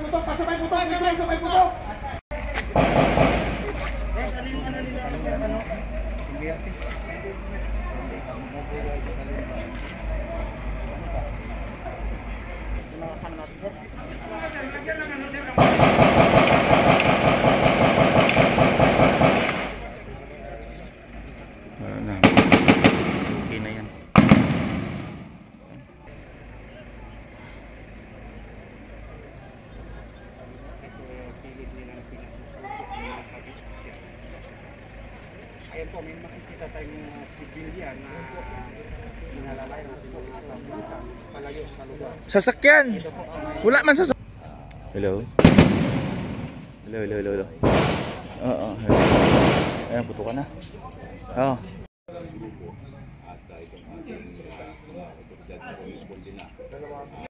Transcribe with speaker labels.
Speaker 1: putok, pasabay putok, sabay putok.
Speaker 2: Okay na yan.
Speaker 3: Ayan po, may makikita tayong civilian na sinalalay natin mga kapulisan palayo sa lugar.
Speaker 2: Sasakyan! Wala man sasakyan. Hello? Hello. Oo. Ayan, puto ka na. Oo. At itong ating mga otoridad na respondent na.